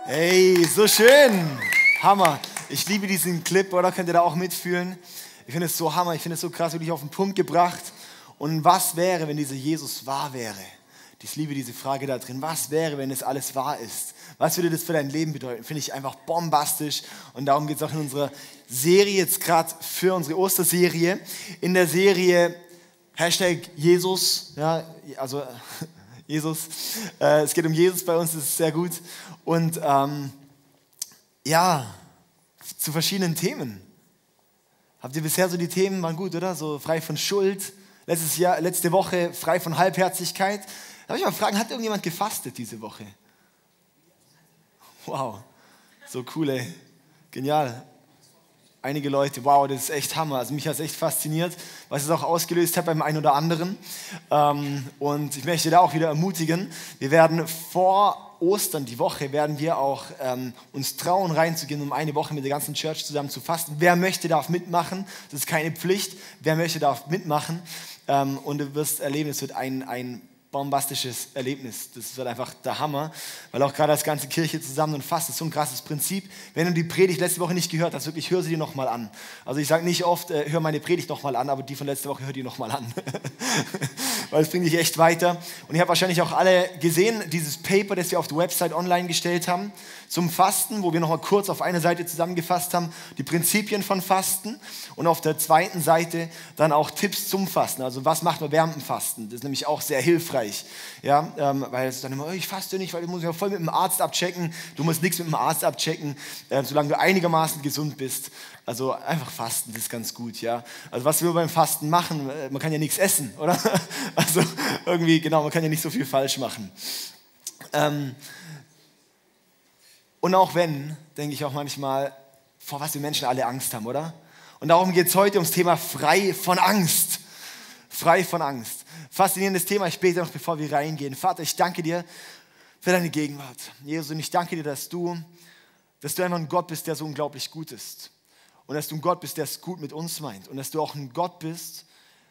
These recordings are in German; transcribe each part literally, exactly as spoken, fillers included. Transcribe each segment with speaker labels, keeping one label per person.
Speaker 1: Hey, so schön. Hammer. Ich liebe diesen Clip, oder? Könnt ihr da auch mitfühlen? Ich finde es so Hammer, ich finde es so krass, wirklich auf den Punkt gebracht. Und was wäre, wenn dieser Jesus wahr wäre? Ich liebe diese Frage da drin. Was wäre, wenn es alles wahr ist? Was würde das für dein Leben bedeuten? Finde ich einfach bombastisch. Und darum geht es auch in unserer Serie, jetzt gerade für unsere Osterserie. In der Serie Hashtag Jesus, ja, also Jesus. Äh, es geht um Jesus bei uns, das ist sehr gut. Und ähm, ja, zu verschiedenen Themen. Habt ihr bisher so die Themen, waren gut, oder? So frei von Schuld. Letztes Jahr, letzte Woche frei von Halbherzigkeit. Darf ich mal fragen, hat irgendjemand gefastet diese Woche? Wow, so cool, ey. Genial. Einige Leute, wow, das ist echt Hammer. Also mich hat es echt fasziniert, was es auch ausgelöst hat beim einen oder anderen. Ähm, und ich möchte da auch wieder ermutigen, wir werden vor Ostern, die Woche, werden wir auch ähm, uns trauen, reinzugehen, um eine Woche mit der ganzen Church zusammen zu fasten. Wer möchte, darf mitmachen. Das ist keine Pflicht. Wer möchte, darf mitmachen. Ähm, und du wirst erleben, es wird ein, ein bombastisches Erlebnis. Das wird einfach der Hammer, weil auch gerade als ganze Kirche zusammen und fast, das ist so ein krasses Prinzip. Wenn du die Predigt letzte Woche nicht gehört hast, wirklich, hör sie dir nochmal an. Also ich sage nicht oft, äh, hör meine Predigt nochmal an, aber die von letzter Woche hör die nochmal an. Weil es bringt dich echt weiter. Und ihr habt wahrscheinlich auch alle gesehen, dieses Paper, das wir auf der Website online gestellt haben, zum Fasten, wo wir nochmal kurz auf einer Seite zusammengefasst haben, die Prinzipien von Fasten und auf der zweiten Seite dann auch Tipps zum Fasten. Also was macht man während dem Fasten? Das ist nämlich auch sehr hilfreich. Ja, ähm, weil es dann immer, oh, ich faste nicht, weil ich muss ja voll mit dem Arzt abchecken. Du musst nichts mit dem Arzt abchecken, äh, solange du einigermaßen gesund bist. Also einfach fasten, das ist ganz gut, ja. Also was wir beim Fasten machen, äh, man kann ja nichts essen, oder? Also irgendwie, genau, man kann ja nicht so viel falsch machen. Ähm, und auch wenn, denke ich auch manchmal, vor was wir Menschen alle Angst haben, oder? Und darum geht es heute ums Thema frei von Angst. Frei von Angst. Faszinierendes Thema, ich bete noch, bevor wir reingehen. Vater, ich danke dir für deine Gegenwart. Jesus, und ich danke dir, dass du, dass du einfach ein Gott bist, der so unglaublich gut ist. Und dass du ein Gott bist, der es gut mit uns meint. Und dass du auch ein Gott bist,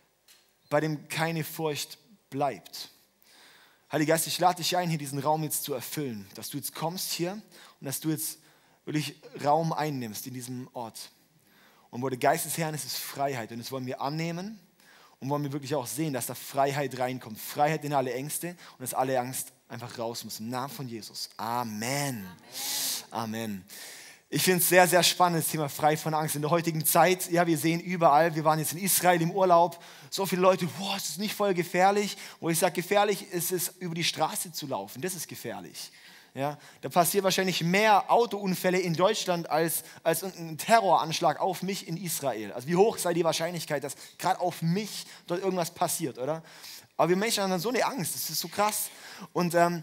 Speaker 1: bei dem keine Furcht bleibt. Heiliger Geist, ich lade dich ein, hier diesen Raum jetzt zu erfüllen. Dass du jetzt kommst hier und dass du jetzt wirklich Raum einnimmst in diesem Ort. Und wo der Geist des Herrn ist, ist Freiheit. Und das wollen wir annehmen. Und wollen wir wirklich auch sehen, dass da Freiheit reinkommt. Freiheit in alle Ängste und dass alle Angst einfach raus muss. Im Namen von Jesus. Amen. Amen. Amen. Ich finde es sehr, sehr spannend, das Thema frei von Angst. In der heutigen Zeit, ja, wir sehen überall, wir waren jetzt in Israel im Urlaub, so viele Leute, boah, ist das nicht voll gefährlich? Wo ich sage, gefährlich ist es, über die Straße zu laufen. Das ist gefährlich. Ja, da passieren wahrscheinlich mehr Autounfälle in Deutschland als, als ein Terroranschlag auf mich in Israel. Also wie hoch sei die Wahrscheinlichkeit, dass gerade auf mich dort irgendwas passiert, oder? Aber wir Menschen haben dann so eine Angst, das ist so krass. Und ähm,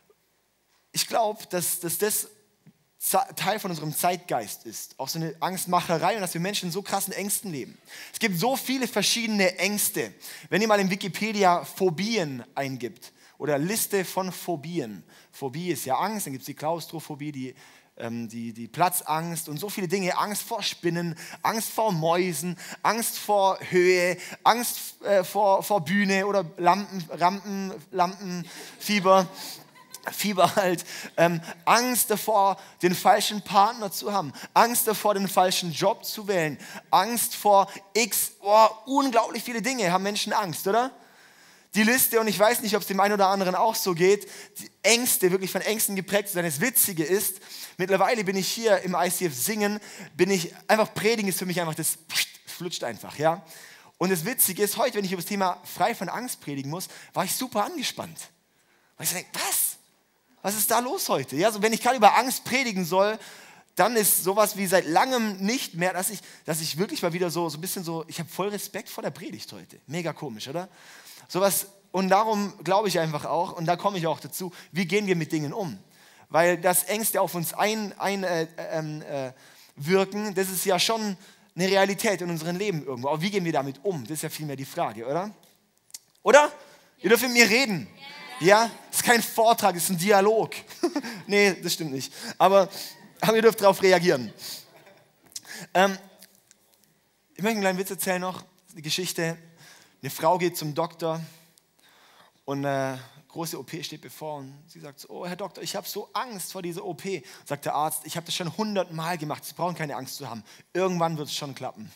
Speaker 1: ich glaube, dass, dass das Teil von unserem Zeitgeist ist. Auch so eine Angstmacherei und dass wir Menschen in so krassen Ängsten leben. Es gibt so viele verschiedene Ängste. Wenn ihr mal in Wikipedia Phobien eingibt, oder Liste von Phobien. Phobie ist ja Angst, dann gibt es die Klaustrophobie, die, ähm, die, die Platzangst und so viele Dinge. Angst vor Spinnen, Angst vor Mäusen, Angst vor Höhe, Angst äh, vor, vor Bühne oder Lampen, Rampen, Lampenfieber. Fieber halt, ähm, Angst davor, den falschen Partner zu haben, Angst davor, den falschen Job zu wählen, Angst vor X, oh, unglaublich viele Dinge haben Menschen Angst, oder? Die Liste, und ich weiß nicht, ob es dem einen oder anderen auch so geht, die Ängste, wirklich von Ängsten geprägt zu sein. Das Witzige ist, mittlerweile bin ich hier im I C F Singen, bin ich, einfach predigen ist für mich einfach, das flutscht einfach, ja. Und das Witzige ist, heute, wenn ich über das Thema frei von Angst predigen muss, war ich super angespannt. Weil ich denke, was? Was ist da los heute? Ja, so wenn ich gerade über Angst predigen soll, dann ist sowas wie seit langem nicht mehr, dass ich, dass ich wirklich mal wieder so, so ein bisschen so, ich habe voll Respekt vor der Predigt heute. Mega komisch, oder? Sowas, und darum glaube ich einfach auch, und da komme ich auch dazu, wie gehen wir mit Dingen um? Weil das Ängste auf uns einwirken, ein, äh, äh, wirken, das ist ja schon eine Realität in unserem Leben irgendwo. Aber wie gehen wir damit um? Das ist ja vielmehr die Frage, oder? Oder? Ja. Ihr dürft mit mir reden. Ja? Ja? Das ist kein Vortrag, das ist ein Dialog. Nee, das stimmt nicht. Aber, aber ihr dürft darauf reagieren. Ähm, ich möchte einen kleinen Witz erzählen noch, eine Geschichte. Eine Frau geht zum Doktor und äh, große O P steht bevor und sie sagt so, oh Herr Doktor, ich habe so Angst vor dieser O P. Sagt der Arzt, ich habe das schon hundertmal gemacht, Sie brauchen keine Angst zu haben. Irgendwann wird es schon klappen.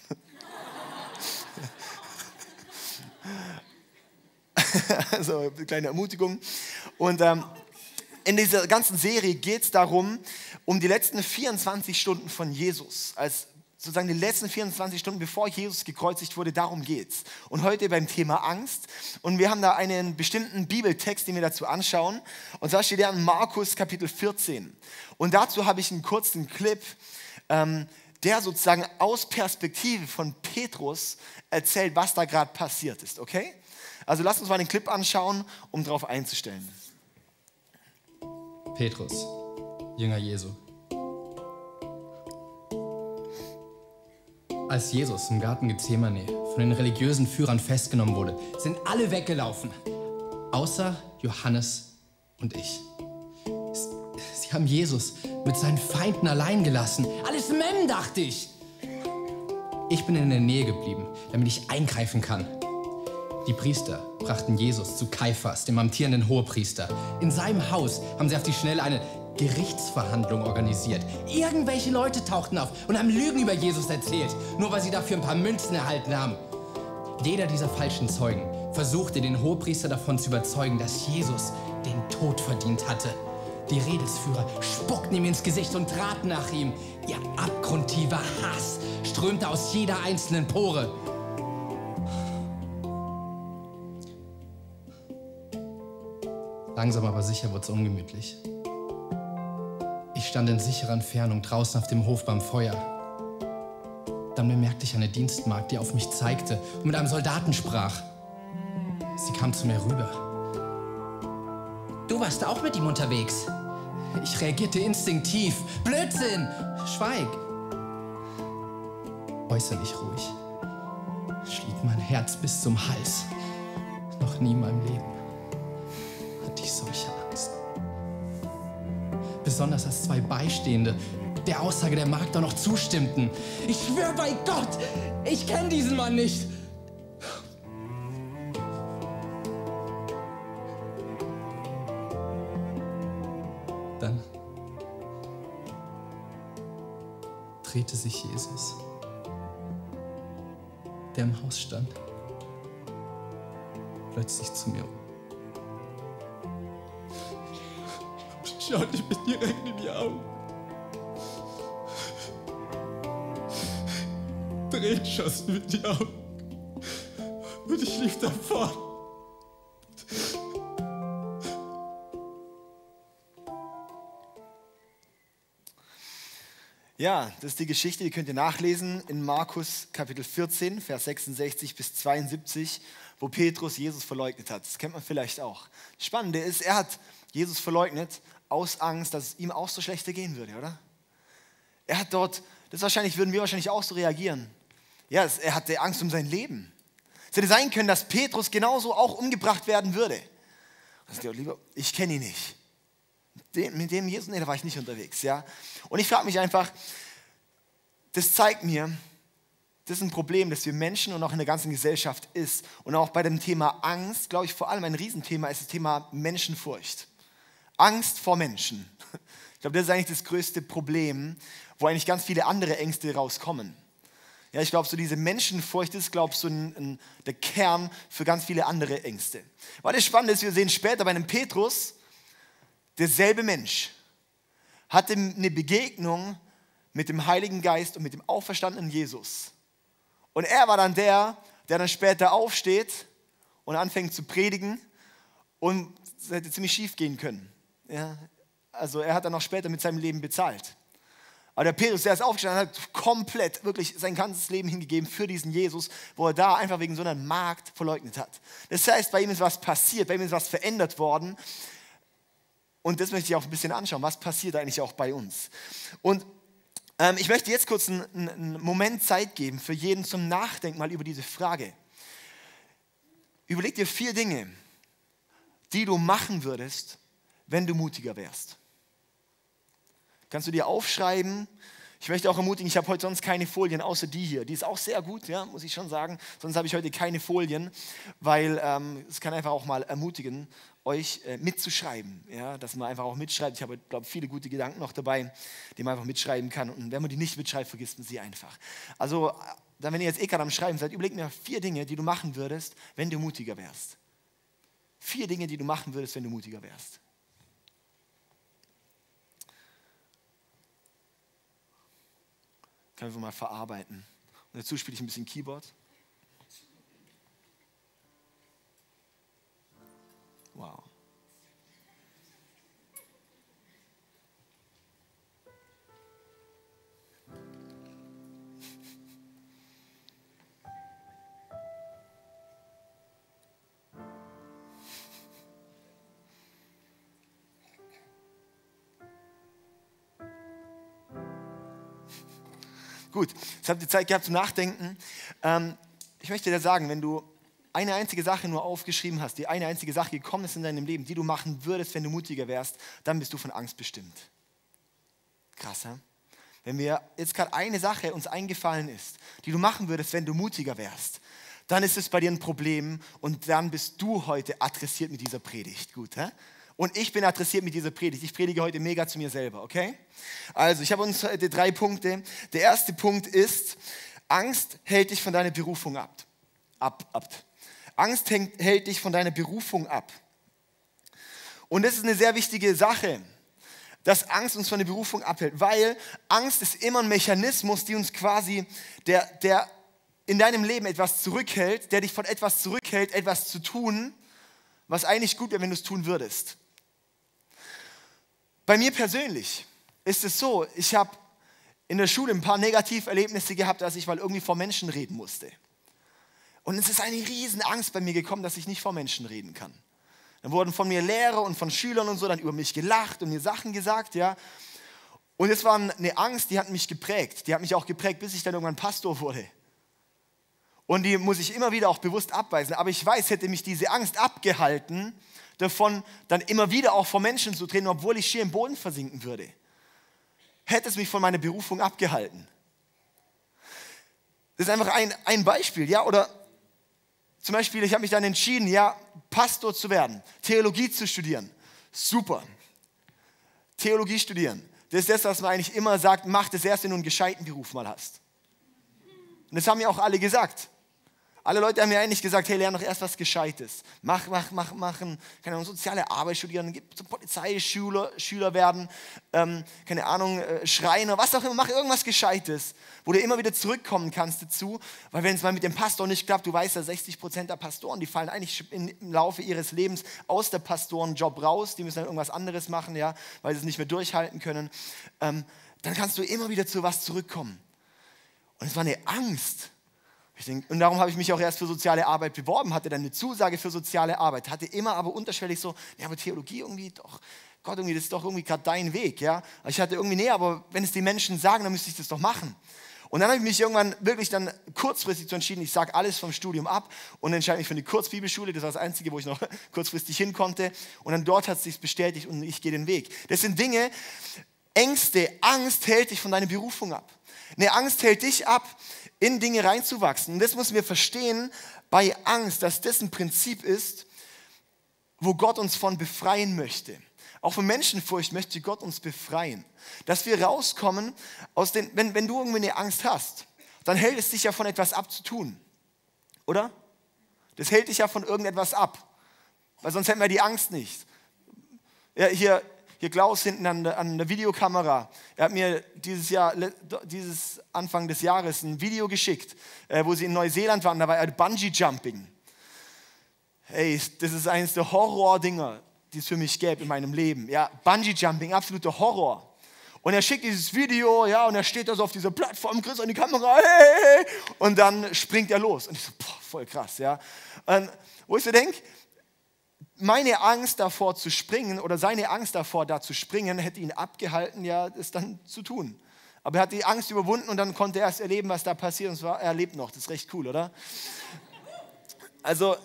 Speaker 1: Also eine kleine Ermutigung. Und ähm, in dieser ganzen Serie geht es darum, um die letzten vierundzwanzig Stunden von Jesus, als sozusagen die letzten vierundzwanzig Stunden, bevor Jesus gekreuzigt wurde, darum geht's. Und heute beim Thema Angst. Und wir haben da einen bestimmten Bibeltext, den wir dazu anschauen. Und zwar steht der in Markus Kapitel vierzehn. Und dazu habe ich einen kurzen Clip, ähm, der sozusagen aus Perspektive von Petrus erzählt, was da gerade passiert ist. Okay? Also lasst uns mal den Clip anschauen, um darauf einzustellen.
Speaker 2: Petrus, Jünger Jesu. Als Jesus im Garten Gethsemane von den religiösen Führern festgenommen wurde, sind alle weggelaufen, außer Johannes und ich. Sie haben Jesus mit seinen Feinden allein gelassen. Alles Mem, dachte ich. Ich bin in der Nähe geblieben, damit ich eingreifen kann. Die Priester brachten Jesus zu Kaiphas, dem amtierenden Hohepriester. In seinem Haus haben sie auf die Schnelle eine Gerichtsverhandlung organisiert. Irgendwelche Leute tauchten auf und haben Lügen über Jesus erzählt, nur weil sie dafür ein paar Münzen erhalten haben. Jeder dieser falschen Zeugen versuchte, den Hohepriester davon zu überzeugen, dass Jesus den Tod verdient hatte. Die Rädelsführer spuckten ihm ins Gesicht und traten nach ihm. Ihr abgrundtiefer Hass strömte aus jeder einzelnen Pore. Langsam aber sicher wurde es ungemütlich. Ich stand in sicherer Entfernung draußen auf dem Hof beim Feuer. Dann bemerkte ich eine Dienstmagd, die auf mich zeigte und mit einem Soldaten sprach. Sie kam zu mir rüber. Du warst auch mit ihm unterwegs. Ich reagierte instinktiv. Blödsinn! Schweig! Äußerlich ruhig. Schlief mein Herz bis zum Hals. Noch nie in meinem Leben hatte ich solche Angst. Besonders als zwei Beistehende der Aussage der Magd auch noch zustimmten. Ich schwöre bei Gott, ich kenne diesen Mann nicht. Dann drehte sich Jesus, der im Haus stand, plötzlich zu mir um. Schaute mir direkt in die Augen. Tränen schossen mir in die Augen. Und ich lief davon.
Speaker 1: Ja, das ist die Geschichte, die könnt ihr nachlesen in Markus Kapitel vierzehn, Vers sechsundsechzig bis zweiundsiebzig, wo Petrus Jesus verleugnet hat. Das kennt man vielleicht auch. Das Spannende ist, er hat Jesus verleugnet aus Angst, dass es ihm auch so schlechter gehen würde, oder? Er hat dort, das wahrscheinlich, würden wir wahrscheinlich auch so reagieren. Ja, es, er hatte Angst um sein Leben. Es hätte sein können, dass Petrus genauso auch umgebracht werden würde. Also, lieber, ich kenne ihn nicht. Den, mit dem Jesus, nee, da war ich nicht unterwegs. Ja? Und ich frage mich einfach, das zeigt mir, das ist ein Problem, das wir Menschen und auch in der ganzen Gesellschaft ist. Und auch bei dem Thema Angst, glaube ich, vor allem ein Riesenthema ist das Thema Menschenfurcht. Angst vor Menschen. Ich glaube, das ist eigentlich das größte Problem, wo eigentlich ganz viele andere Ängste rauskommen. Ja, ich glaube, so diese Menschenfurcht ist, glaube ich, so ein, ein, der Kern für ganz viele andere Ängste. Weil das Spannende ist, wir sehen später bei einem Petrus, derselbe Mensch hatte eine Begegnung mit dem Heiligen Geist und mit dem auferstandenen Jesus. Und er war dann der, der dann später aufsteht und anfängt zu predigen und es hätte ziemlich schief gehen können. Ja, also er hat dann auch später mit seinem Leben bezahlt. Aber der Petrus, der ist aufgestanden, hat komplett, wirklich sein ganzes Leben hingegeben für diesen Jesus, wo er da einfach wegen so einer Magd verleugnet hat. Das heißt, bei ihm ist was passiert, bei ihm ist was verändert worden. Und das möchte ich auch ein bisschen anschauen, was passiert eigentlich auch bei uns. Und ähm, ich möchte jetzt kurz einen, einen Moment Zeit geben für jeden zum Nachdenken mal über diese Frage. Überleg dir vier Dinge, die du machen würdest, wenn du mutiger wärst. Kannst du dir aufschreiben? Ich möchte auch ermutigen, ich habe heute sonst keine Folien, außer die hier. Die ist auch sehr gut, ja, muss ich schon sagen. Sonst habe ich heute keine Folien, weil ähm, es kann einfach auch mal ermutigen, euch äh, mitzuschreiben. Ja, dass man einfach auch mitschreibt. Ich habe, glaube ich, viele gute Gedanken noch dabei, die man einfach mitschreiben kann. Und wenn man die nicht mitschreibt, vergisst man sie einfach. Also, dann, wenn ihr jetzt eh gerade am Schreiben seid, überlegt mir vier Dinge, die du machen würdest, wenn du mutiger wärst. Vier Dinge, die du machen würdest, wenn du mutiger wärst. Kann ich einfach mal verarbeiten. Und dazu spiele ich ein bisschen Keyboard. Wow. Gut, jetzt habt ihr Zeit gehabt zum Nachdenken. Ähm, ich möchte dir sagen, wenn du eine einzige Sache nur aufgeschrieben hast, die eine einzige Sache gekommen ist in deinem Leben, die du machen würdest, wenn du mutiger wärst, dann bist du von Angst bestimmt. Krass, ja? Wenn wir jetzt gerade eine Sache uns eingefallen ist, die du machen würdest, wenn du mutiger wärst, dann ist es bei dir ein Problem und dann bist du heute adressiert mit dieser Predigt. Gut, hä? Und ich bin adressiert mit dieser Predigt. Ich predige heute mega zu mir selber, okay? Also, ich habe uns heute drei Punkte. Der erste Punkt ist, Angst hält dich von deiner Berufung ab. ab, ab. Angst hält, hält dich von deiner Berufung ab. Und das ist eine sehr wichtige Sache, dass Angst uns von der Berufung abhält, weil Angst ist immer ein Mechanismus, die uns quasi, der, der in deinem Leben etwas zurückhält, der dich von etwas zurückhält, etwas zu tun, was eigentlich gut wäre, wenn du es tun würdest. Bei mir persönlich ist es so, ich habe in der Schule ein paar Negativerlebnisse gehabt, als ich mal irgendwie vor Menschen reden musste. Und es ist eine riesen Angst bei mir gekommen, dass ich nicht vor Menschen reden kann. Dann wurden von mir Lehrer und von Schülern und so dann über mich gelacht und mir Sachen gesagt, ja. Und es war eine Angst, die hat mich geprägt. Die hat mich auch geprägt, bis ich dann irgendwann Pastor wurde. Und die muss ich immer wieder auch bewusst abweisen. Aber ich weiß, hätte mich diese Angst abgehalten, davon dann immer wieder auch vor Menschen zu treten, obwohl ich schier im Boden versinken würde. Hätte es mich von meiner Berufung abgehalten. Das ist einfach ein, ein Beispiel, ja, oder zum Beispiel, ich habe mich dann entschieden, ja, Pastor zu werden, Theologie zu studieren. Super. Theologie studieren. Das ist das, was man eigentlich immer sagt, mach das erst, wenn du einen gescheiten Beruf mal hast. Und das haben mir auch alle gesagt. Alle Leute haben mir eigentlich gesagt, hey, lerne doch erst was Gescheites. Mach, mach, mach, machen, keine Ahnung, soziale Arbeit studieren, gib zum Polizeischüler Schüler werden, ähm, keine Ahnung, äh, Schreiner, was auch immer, mach irgendwas Gescheites, wo du immer wieder zurückkommen kannst dazu, weil wenn es mal mit dem Pastor nicht klappt, du weißt ja, sechzig Prozent der Pastoren, die fallen eigentlich in, im Laufe ihres Lebens aus der Pastorenjob raus, die müssen dann irgendwas anderes machen, ja, weil sie es nicht mehr durchhalten können, ähm, dann kannst du immer wieder zu was zurückkommen. Und es war eine Angst. Ich denk, und darum habe ich mich auch erst für soziale Arbeit beworben, hatte dann eine Zusage für soziale Arbeit, hatte immer aber unterschwellig so, ja, aber Theologie irgendwie doch, Gott, irgendwie, das ist doch irgendwie gerade dein Weg, ja. Ich hatte irgendwie, nee, aber wenn es die Menschen sagen, dann müsste ich das doch machen. Und dann habe ich mich irgendwann wirklich dann kurzfristig so entschieden, ich sage alles vom Studium ab und entscheide mich für eine Kurzbibelschule, das war das Einzige, wo ich noch kurzfristig hin konnte. Und dann dort hat es sich bestätigt und ich gehe den Weg. Das sind Dinge, Ängste, Angst hält dich von deiner Berufung ab. Eine Angst hält dich ab, in Dinge reinzuwachsen. Und das müssen wir verstehen bei Angst, dass das ein Prinzip ist, wo Gott uns von befreien möchte. Auch von Menschenfurcht möchte Gott uns befreien. Dass wir rauskommen aus den, wenn, wenn du irgendwie eine Angst hast, dann hält es dich ja von etwas ab zu tun. Oder? Das hält dich ja von irgendetwas ab. Weil sonst hätten wir die Angst nicht. Ja, hier, hier Klaus hinten an der, an der Videokamera, er hat mir dieses Jahr, dieses Anfang des Jahres ein Video geschickt, äh, wo sie in Neuseeland waren, da war er Bungee-Jumping. Hey, das ist eines der Horror-Dinger, die es für mich gäbe in meinem Leben. Ja, Bungee-Jumping, absoluter Horror. Und er schickt dieses Video, ja, und er steht da so auf dieser Plattform, grinst an die Kamera, hey, hey, und dann springt er los. Und ich so, boah, voll krass, ja. Und wo ich so denke, meine Angst davor zu springen oder seine Angst davor, da zu springen, hätte ihn abgehalten, ja, das dann zu tun. Aber er hat die Angst überwunden und dann konnte er erst erleben, was da passiert. Und zwar, er lebt noch, das ist recht cool, oder? Also,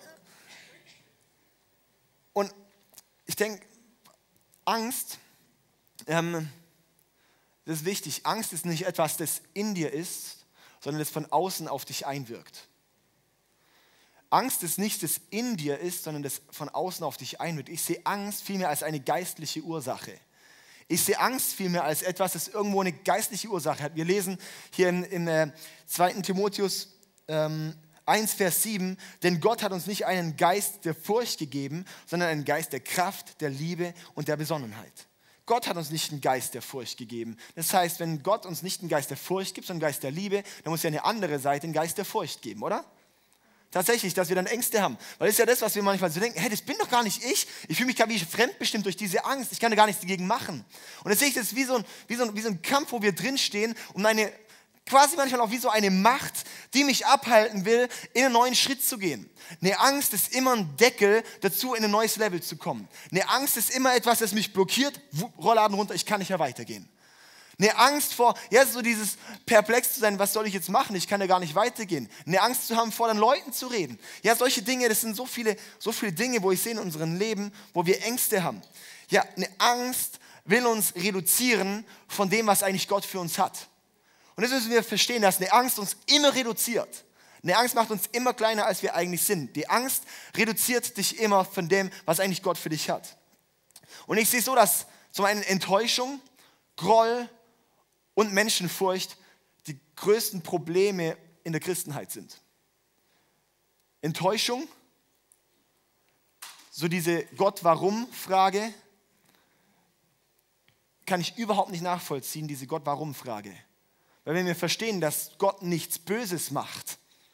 Speaker 1: und ich denke, Angst, ähm, das ist wichtig, Angst ist nicht etwas, das in dir ist, sondern das von außen auf dich einwirkt. Angst ist nicht, das in dir ist, sondern das von außen auf dich einwirkt. Ich sehe Angst vielmehr als eine geistliche Ursache. Ich sehe Angst vielmehr als etwas, das irgendwo eine geistliche Ursache hat. Wir lesen hier im, im äh, zweiten Timotheus ähm, eins, Vers sieben, denn Gott hat uns nicht einen Geist der Furcht gegeben, sondern einen Geist der Kraft, der Liebe und der Besonnenheit. Gott hat uns nicht einen Geist der Furcht gegeben. Das heißt, wenn Gott uns nicht einen Geist der Furcht gibt, sondern einen Geist der Liebe, dann muss ja eine andere Seite einen Geist der Furcht geben, oder? Tatsächlich, dass wir dann Ängste haben. Weil das ist ja das, was wir manchmal so denken, hey, das bin doch gar nicht ich. Ich fühle mich gar wie fremdbestimmt durch diese Angst. Ich kann da gar nichts dagegen machen. Und jetzt sehe ich das wie so ein, wie so ein, wie so ein Kampf, wo wir drinstehen und eine, quasi manchmal auch wie so eine Macht, die mich abhalten will, in einen neuen Schritt zu gehen. Eine Angst ist immer ein Deckel dazu, in ein neues Level zu kommen. Eine Angst ist immer etwas, das mich blockiert. Rollladen runter, ich kann nicht mehr weitergehen. Eine Angst vor, ja, so dieses perplex zu sein, was soll ich jetzt machen? Ich kann ja gar nicht weitergehen. Eine Angst zu haben, vor den Leuten zu reden. Ja, solche Dinge, das sind so viele, so viele Dinge, wo ich sehe in unserem Leben, wo wir Ängste haben. Ja, eine Angst will uns reduzieren von dem, was eigentlich Gott für uns hat. Und das müssen wir verstehen, dass eine Angst uns immer reduziert. Eine Angst macht uns immer kleiner, als wir eigentlich sind. Die Angst reduziert dich immer von dem, was eigentlich Gott für dich hat. Und ich sehe so, dass zum einen Enttäuschung, Groll und Menschenfurcht die größten Probleme in der Christenheit sind. Enttäuschung, so diese Gott-Warum-Frage, kann ich überhaupt nicht nachvollziehen, diese Gott-Warum-Frage. Weil wenn wir verstehen, dass Gott nichts Böses macht,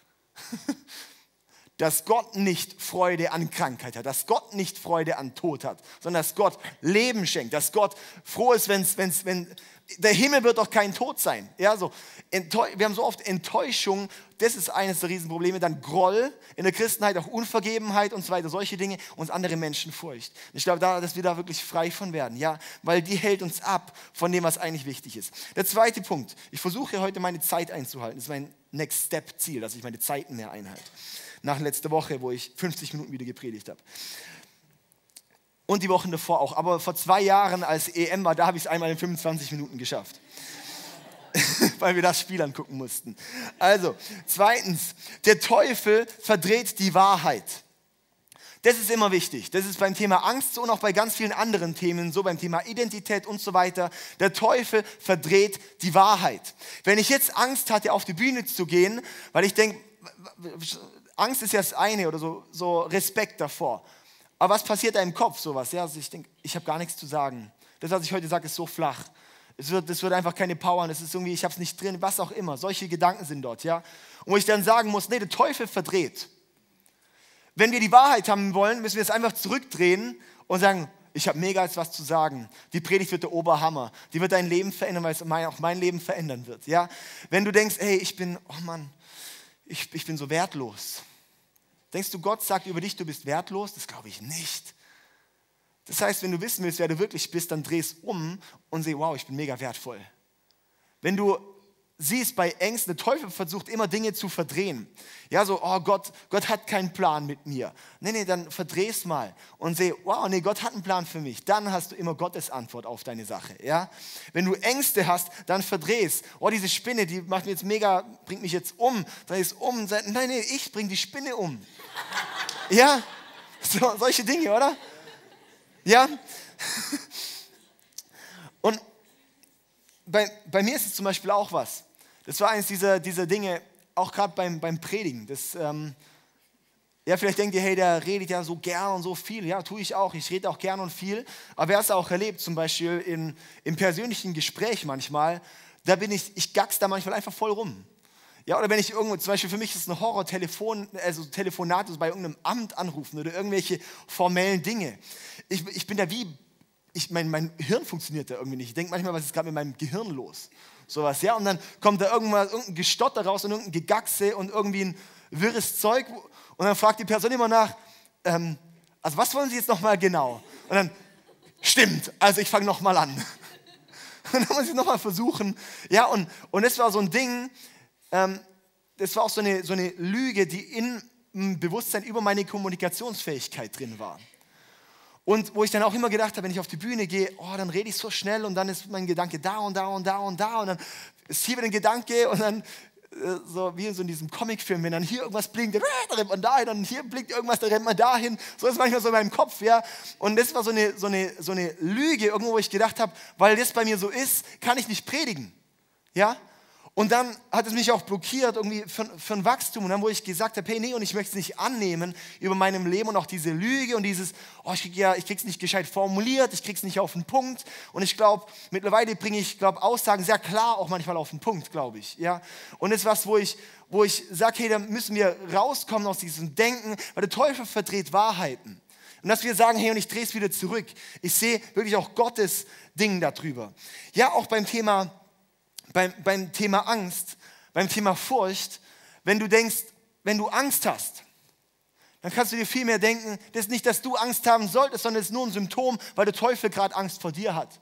Speaker 1: dass Gott nicht Freude an Krankheit hat, dass Gott nicht Freude an Tod hat, sondern dass Gott Leben schenkt, dass Gott froh ist, wenn's, wenn's, wenn der Himmel wird doch kein Tod sein. Ja, so, wir haben so oft Enttäuschung, das ist eines der Riesenprobleme, dann Groll in der Christenheit, auch Unvergebenheit und so weiter, solche Dinge und andere Menschenfurcht. Und ich glaube, da, dass wir da wirklich frei von werden, ja, weil die hält uns ab von dem, was eigentlich wichtig ist. Der zweite Punkt, ich versuche heute meine Zeit einzuhalten, das ist mein Next Step Ziel, dass ich meine Zeiten mehr einhalte. Nach letzter Woche, wo ich fünfzig Minuten wieder gepredigt habe. Und die Wochen davor auch. Aber vor zwei Jahren, als E M war, da habe ich es einmal in fünfundzwanzig Minuten geschafft. Weil wir das Spiel angucken mussten. Also, zweitens, der Teufel verdreht die Wahrheit. Das ist immer wichtig. Das ist beim Thema Angst so und auch bei ganz vielen anderen Themen so, beim Thema Identität und so weiter. Der Teufel verdreht die Wahrheit. Wenn ich jetzt Angst hatte, auf die Bühne zu gehen, weil ich denke, Angst ist ja das eine oder so, so Respekt davor. Aber was passiert da im Kopf, sowas? Ja, also ich denke, ich habe gar nichts zu sagen. Das, was ich heute sage, ist so flach. Es wird, das wird einfach keine Power, das ist irgendwie, ich habe es nicht drin, was auch immer. Solche Gedanken sind dort, ja. Und wo ich dann sagen muss, nee, der Teufel verdreht. Wenn wir die Wahrheit haben wollen, müssen wir es einfach zurückdrehen und sagen, ich habe mega jetzt was zu sagen. Die Predigt wird der Oberhammer. Die wird dein Leben verändern, weil es mein, auch mein Leben verändern wird, ja. Wenn du denkst, hey, ich bin, oh Mann, ich, ich bin so wertlos. Denkst du, Gott sagt über dich, du bist wertlos? Das glaube ich nicht. Das heißt, wenn du wissen willst, wer du wirklich bist, dann dreh es um und seh, wow, ich bin mega wertvoll. Wenn du siehst bei Ängsten, der Teufel versucht immer Dinge zu verdrehen. Ja, so, oh Gott, Gott hat keinen Plan mit mir. Nee, nee, dann verdreh es mal und seh, wow, nee, Gott hat einen Plan für mich. Dann hast du immer Gottes Antwort auf deine Sache, ja. Wenn du Ängste hast, dann verdreh es. Oh, diese Spinne, die macht mir jetzt mega, bringt mich jetzt um. Dreh es um und sag, nein, nee, ich bring die Spinne um. Ja, so, solche Dinge, oder? Ja. Und bei, bei mir ist es zum Beispiel auch was. Das war eines dieser, dieser Dinge, auch gerade beim, beim Predigen. Das, ähm, ja, vielleicht denkt ihr, hey, der redet ja so gern und so viel. Ja, tue ich auch. Ich rede auch gern und viel. Aber wer es auch erlebt, zum Beispiel in, im persönlichen Gespräch manchmal, da bin ich, ich gags da manchmal einfach voll rum. Ja, oder wenn ich irgendwo, zum Beispiel für mich ist es ein Horror-Telefon, also Telefonat, also bei irgendeinem Amt anrufen oder irgendwelche formellen Dinge. Ich, ich bin da wie, ich, mein, mein Hirn funktioniert da irgendwie nicht. Ich denke manchmal, was ist gerade mit meinem Gehirn los? Sowas, ja, und dann kommt da irgendwas, irgendein Gestotter raus und irgendein Gegachse und irgendwie ein wirres Zeug und dann fragt die Person immer nach, ähm, also was wollen Sie jetzt nochmal genau? Und dann, stimmt, also ich fange nochmal an. Und dann muss ich nochmal versuchen, ja, und, und das war so ein Ding, ähm, das war auch so eine, so eine Lüge, die im Bewusstsein über meine Kommunikationsfähigkeit drin war. Und wo ich dann auch immer gedacht habe, wenn ich auf die Bühne gehe, oh, dann rede ich so schnell und dann ist mein Gedanke da und da und da und da und dann ist hier wieder ein Gedanke und dann äh, so wie in so in diesem Comicfilm, wenn dann hier irgendwas blinkt, da rennt man dahin und hier blinkt irgendwas, da rennt man dahin. So ist es manchmal so in meinem Kopf, ja. Und das war so eine, so eine, so eine Lüge irgendwo, wo ich gedacht habe, weil das bei mir so ist, kann ich nicht predigen, ja. Und dann hat es mich auch blockiert irgendwie für, für ein Wachstum. Und dann, wo ich gesagt habe, hey, nee, und ich möchte es nicht annehmen über meinem Leben und auch diese Lüge und dieses, oh, ich, krieg ja, ich krieg's nicht gescheit formuliert, ich krieg's nicht auf den Punkt. Und ich glaube, mittlerweile bringe ich, glaube Aussagen sehr klar auch manchmal auf den Punkt, glaube ich. Ja? Und das ist was, wo ich, wo ich sage, hey, da müssen wir rauskommen aus diesem Denken, weil der Teufel verdreht Wahrheiten. Und dass wir sagen, hey, und ich drehe es wieder zurück. Ich sehe wirklich auch Gottes Ding darüber. Ja, auch beim Thema Beim, beim Thema Angst, beim Thema Furcht, wenn du denkst, wenn du Angst hast, dann kannst du dir viel mehr denken, das ist nicht, dass du Angst haben solltest, sondern es ist nur ein Symptom, weil der Teufel gerade Angst vor dir hat.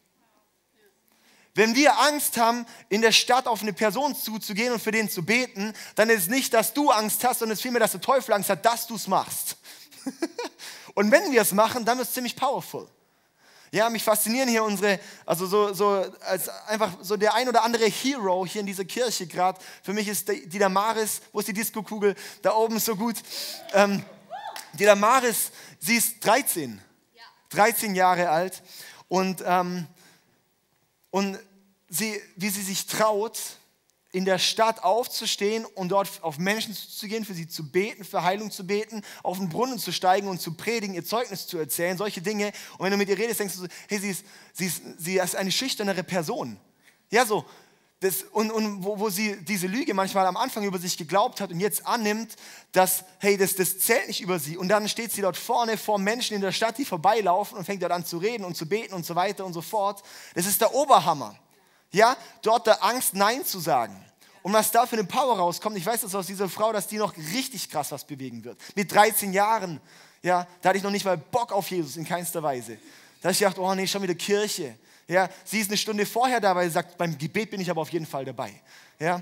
Speaker 1: Wenn wir Angst haben, in der Stadt auf eine Person zuzugehen und für den zu beten, dann ist es nicht, dass du Angst hast, sondern es ist vielmehr, dass der Teufel Angst hat, dass du es machst. Und wenn wir es machen, dann ist es ziemlich powerful. Ja, mich faszinieren hier unsere, also so, so als einfach so der ein oder andere Hero hier in dieser Kirche gerade. Für mich ist die, die Damaris, wo ist die Disco-Kugel? Da oben so gut. Ähm, die Damaris, sie ist dreizehn, ja. dreizehn Jahre alt und, ähm, und sie, wie sie sich traut, in der Stadt aufzustehen und dort auf Menschen zu gehen, für sie zu beten, für Heilung zu beten, auf den Brunnen zu steigen und zu predigen, ihr Zeugnis zu erzählen, solche Dinge. Und wenn du mit ihr redest, denkst du so, hey, sie ist, sie ist, sie ist eine schüchternere Person. Ja, so. Das, und und wo, wo sie diese Lüge manchmal am Anfang über sich geglaubt hat und jetzt annimmt, dass, hey, das, das zählt nicht über sie. Und dann steht sie dort vorne vor Menschen in der Stadt, die vorbeilaufen und fängt dort an zu reden und zu beten und so weiter und so fort. Das ist der Oberhammer. Ja, dort der Angst, Nein zu sagen. Und was da für eine Power rauskommt, ich weiß das aus dieser Frau, dass die noch richtig krass was bewegen wird. Mit dreizehn Jahren, ja, da hatte ich noch nicht mal Bock auf Jesus in keinster Weise. Da habe ich gedacht, oh nee, schon wieder Kirche. Ja, sie ist eine Stunde vorher da, weil sie sagt, beim Gebet bin ich aber auf jeden Fall dabei. Ja.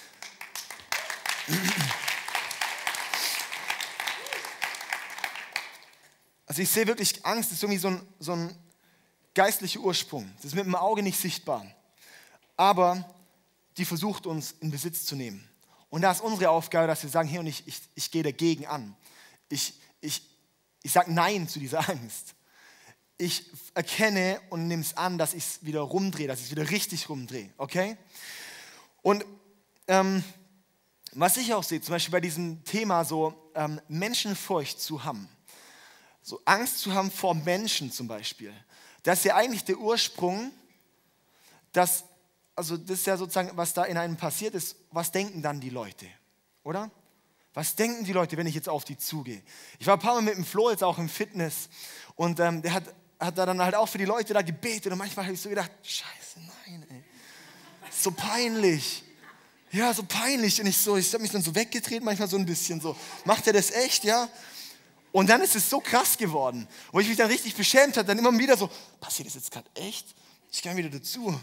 Speaker 1: Also ich sehe wirklich Angst, das ist irgendwie so ein, so ein geistlicher Ursprung. Das ist mit dem Auge nicht sichtbar. Aber die versucht uns in Besitz zu nehmen. Und da ist unsere Aufgabe, dass wir sagen, hey, und ich, ich, ich gehe dagegen an. Ich, ich, ich sage Nein zu dieser Angst. Ich erkenne und nehme es an, dass ich es wieder rumdrehe, dass ich es wieder richtig rumdrehe. Okay? Und ähm, was ich auch sehe, zum Beispiel bei diesem Thema so ähm, Menschenfurcht zu haben, so Angst zu haben vor Menschen zum Beispiel, das ist ja eigentlich der Ursprung, dass Also das ist ja sozusagen, was da in einem passiert ist, was denken dann die Leute, oder? Was denken die Leute, wenn ich jetzt auf die zugehe? Ich war ein paar Mal mit dem Flo jetzt auch im Fitness und ähm, der hat, hat da dann halt auch für die Leute da gebetet und manchmal habe ich so gedacht, scheiße, nein, ey, so peinlich. Ja, so peinlich. Und ich so, ich habe mich dann so weggedreht, manchmal so ein bisschen so, macht er das echt, ja? Und dann ist es so krass geworden, wo ich mich dann richtig beschämt habe, dann immer wieder so, passiert das jetzt gerade echt? Ich gehe wieder dazu.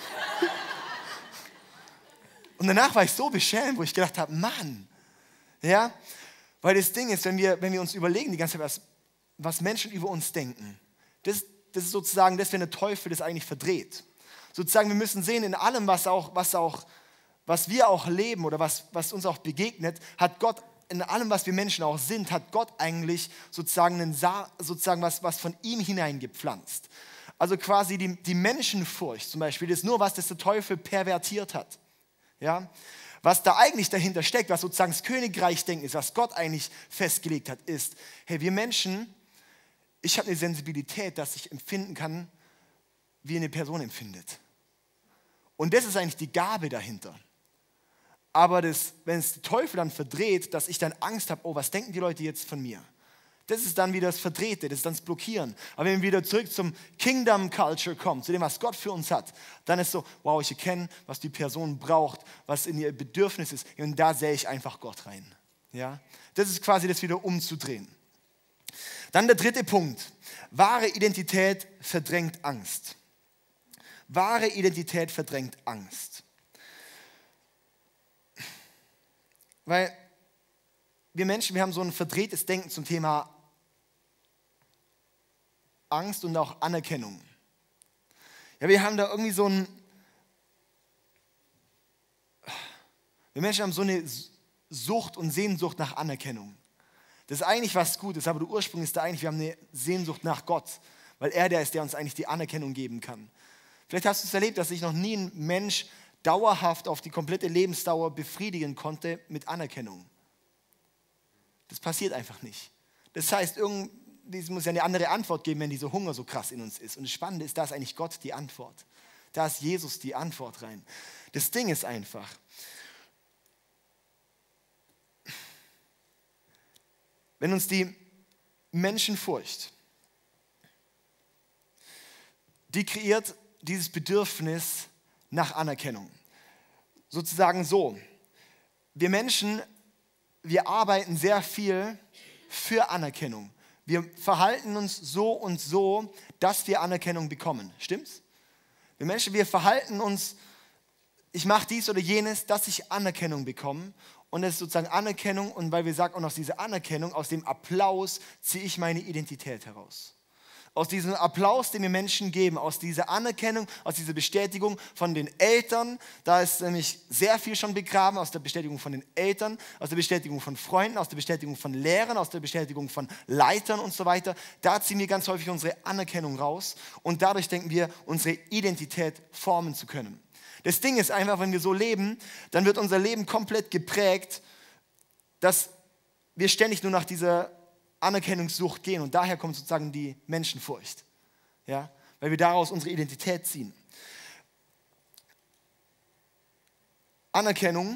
Speaker 1: Und danach war ich so beschämt, wo ich gedacht habe, Mann, ja, weil das Ding ist, wenn wir, wenn wir uns überlegen, die ganze Zeit, was, was Menschen über uns denken, das, das ist sozusagen das, wenn der Teufel das eigentlich verdreht. Sozusagen, wir müssen sehen, in allem, was, auch, was, auch, was wir auch leben oder was, was uns auch begegnet, hat Gott, in allem, was wir Menschen auch sind, hat Gott eigentlich sozusagen, einen Sa- sozusagen was, was von ihm hineingepflanzt. Also quasi die, die Menschenfurcht zum Beispiel, das ist nur was, das der Teufel pervertiert hat. Ja? Was da eigentlich dahinter steckt, was sozusagen das Königreich-Denken ist, was Gott eigentlich festgelegt hat, ist, hey, wir Menschen, ich habe eine Sensibilität, dass ich empfinden kann, wie eine Person empfindet. Und das ist eigentlich die Gabe dahinter. Aber das, wenn es der Teufel dann verdreht, dass ich dann Angst habe, oh, was denken die Leute jetzt von mir? Das ist dann wieder das Verdrehte, das ist dann das Blockieren. Aber wenn wir wieder zurück zum Kingdom Culture kommen, zu dem, was Gott für uns hat, dann ist so, wow, ich erkenne, was die Person braucht, was in ihr Bedürfnis ist. Und da sehe ich einfach Gott rein. Ja? Das ist quasi das wieder umzudrehen. Dann der dritte Punkt. Wahre Identität verdrängt Angst. Wahre Identität verdrängt Angst. Weil wir Menschen, wir haben so ein verdrehtes Denken zum Thema Angst und auch Anerkennung. Ja, wir haben da irgendwie so ein, wir Menschen haben so eine Sucht und Sehnsucht nach Anerkennung. Das ist eigentlich was Gutes, aber der Ursprung ist da eigentlich, wir haben eine Sehnsucht nach Gott, weil er der ist, der uns eigentlich die Anerkennung geben kann. Vielleicht hast du es erlebt, dass sich noch nie ein Mensch dauerhaft auf die komplette Lebensdauer befriedigen konnte mit Anerkennung. Das passiert einfach nicht. Das heißt, irgendwie muss ja eine andere Antwort geben, wenn dieser Hunger so krass in uns ist. Und das Spannende ist, da ist eigentlich Gott die Antwort. Da ist Jesus die Antwort rein. Das Ding ist einfach, wenn uns die Menschenfurcht, die kreiert dieses Bedürfnis nach Anerkennung. Sozusagen so, wir Menschen, wir arbeiten sehr viel für Anerkennung. Wir verhalten uns so und so, dass wir Anerkennung bekommen. Stimmt's? Wir Menschen, wir verhalten uns, ich mache dies oder jenes, dass ich Anerkennung bekomme. Und das ist sozusagen Anerkennung. Und weil wir sagen, auch aus dieser Anerkennung, aus dem Applaus ziehe ich meine Identität heraus. Aus diesem Applaus, den wir Menschen geben, aus dieser Anerkennung, aus dieser Bestätigung von den Eltern, da ist nämlich sehr viel schon begraben, aus der Bestätigung von den Eltern, aus der Bestätigung von Freunden, aus der Bestätigung von Lehrern, aus der Bestätigung von Leitern und so weiter. Da ziehen wir ganz häufig unsere Anerkennung raus und dadurch denken wir, unsere Identität formen zu können. Das Ding ist einfach, wenn wir so leben, dann wird unser Leben komplett geprägt, dass wir ständig nur nach dieser Anerkennungssucht gehen und daher kommt sozusagen die Menschenfurcht, ja? Weil wir daraus unsere Identität ziehen. Anerkennung,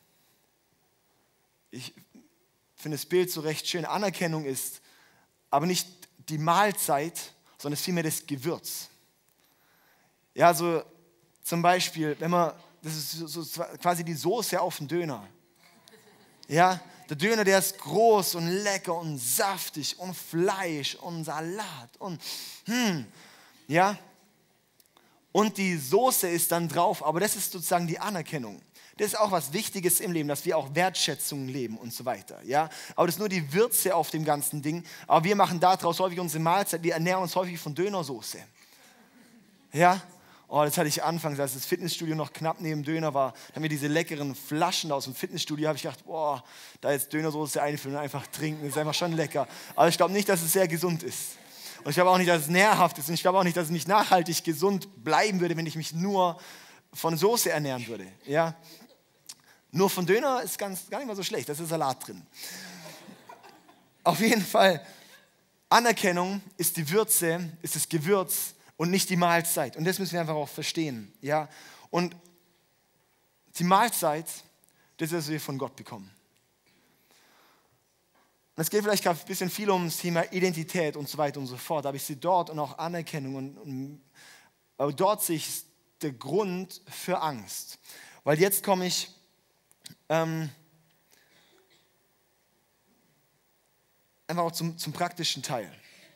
Speaker 1: ich finde das Bild so recht schön, Anerkennung ist aber nicht die Mahlzeit, sondern es ist vielmehr das Gewürz. Ja, so zum Beispiel, wenn man, das ist so, so quasi die Soße auf dem Döner, ja, der Döner, der ist groß und lecker und saftig und Fleisch und Salat und hm, ja. Und die Soße ist dann drauf, aber das ist sozusagen die Anerkennung. Das ist auch was Wichtiges im Leben, dass wir auch Wertschätzung leben und so weiter, ja. Aber das ist nur die Würze auf dem ganzen Ding. Aber wir machen daraus häufig unsere Mahlzeit, wir ernähren uns häufig von Dönersoße, ja. Oh, das hatte ich anfangs, als das Fitnessstudio noch knapp neben Döner war, da haben wir diese leckeren Flaschen aus dem Fitnessstudio, habe ich gedacht, boah, da jetzt Dönersoße einfüllen und einfach trinken, das ist einfach schon lecker. Aber ich glaube nicht, dass es sehr gesund ist. Und ich glaube auch nicht, dass es nährhaft ist. Und ich glaube auch nicht, dass es nicht nachhaltig gesund bleiben würde, wenn ich mich nur von Soße ernähren würde. Ja? Nur von Döner ist ganz, gar nicht mal so schlecht, da ist Salat drin. Auf jeden Fall, Anerkennung ist die Würze, ist das Gewürz, und nicht die Mahlzeit. Und das müssen wir einfach auch verstehen. Ja? Und die Mahlzeit, das ist, was wir von Gott bekommen. Und es geht vielleicht gerade ein bisschen viel um das Thema Identität und so weiter und so fort. Aber ich sehe dort und auch Anerkennung. Und, und, aber dort sehe ich den Grund für Angst. Weil jetzt komme ich ähm, einfach auch zum, zum praktischen Teil.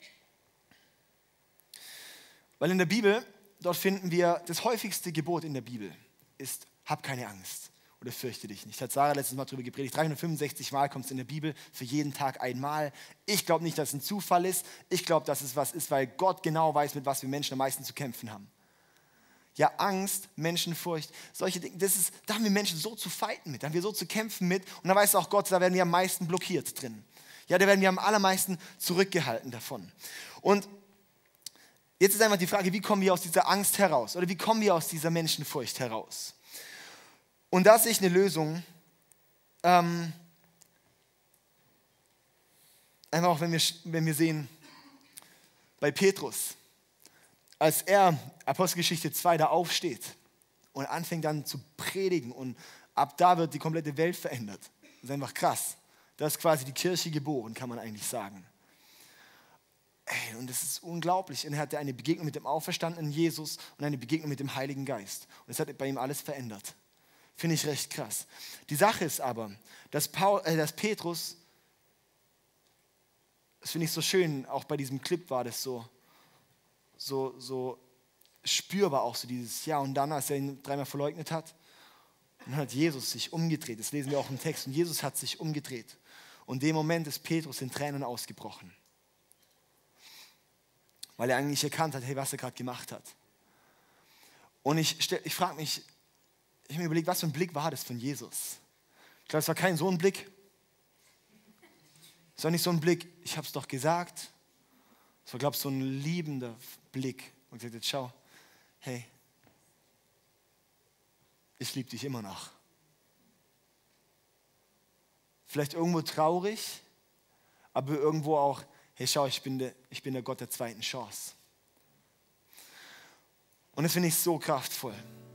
Speaker 1: Weil in der Bibel, dort finden wir, das häufigste Gebot in der Bibel ist, hab keine Angst oder fürchte dich nicht. Hat Sarah letztes Mal darüber gepredigt, dreihundertfünfundsechzig Mal kommt es in der Bibel, für jeden Tag einmal. Ich glaube nicht, dass es ein Zufall ist. Ich glaube, dass es was ist, weil Gott genau weiß, mit was wir Menschen am meisten zu kämpfen haben. Ja, Angst, Menschenfurcht, solche Dinge, das ist, da haben wir Menschen so zu fighten mit, da haben wir so zu kämpfen mit und da weiß auch Gott, da werden wir am meisten blockiert drin. Ja, da werden wir am allermeisten zurückgehalten davon. Und jetzt ist einfach die Frage, wie kommen wir aus dieser Angst heraus? Oder wie kommen wir aus dieser Menschenfurcht heraus? Und da sehe ich eine Lösung. Ähm, einfach auch, wenn wir, wenn wir sehen, bei Petrus, als er, Apostelgeschichte zwei, da aufsteht und anfängt dann zu predigen und ab da wird die komplette Welt verändert. Das ist einfach krass. Da ist quasi die Kirche geboren, kann man eigentlich sagen. Ey, und das ist unglaublich. Und er hatte eine Begegnung mit dem auferstandenen Jesus und eine Begegnung mit dem Heiligen Geist. Und das hat bei ihm alles verändert. Finde ich recht krass. Die Sache ist aber, dass, Paul, äh, dass Petrus, das finde ich so schön, auch bei diesem Clip war das so, so, so spürbar auch so dieses, ja, und dann, als er ihn dreimal verleugnet hat, dann hat Jesus sich umgedreht. Das lesen wir auch im Text. Und Jesus hat sich umgedreht. Und in dem Moment ist Petrus in Tränen ausgebrochen. weil er eigentlich erkannt hat, hey, was er gerade gemacht hat. Und ich, ich frage mich, ich habe mir überlegt, was für ein Blick war das von Jesus? Ich glaube, es war kein so ein Blick. Es war nicht so ein Blick, ich habe es doch gesagt. Es war, glaube ich, so ein liebender Blick. Und gesagt, jetzt schau, hey, ich liebe dich immer noch. Vielleicht irgendwo traurig, aber irgendwo auch, hey, schau, ich bin der, ich bin der Gott der zweiten Chance. Und das finde ich so kraftvoll.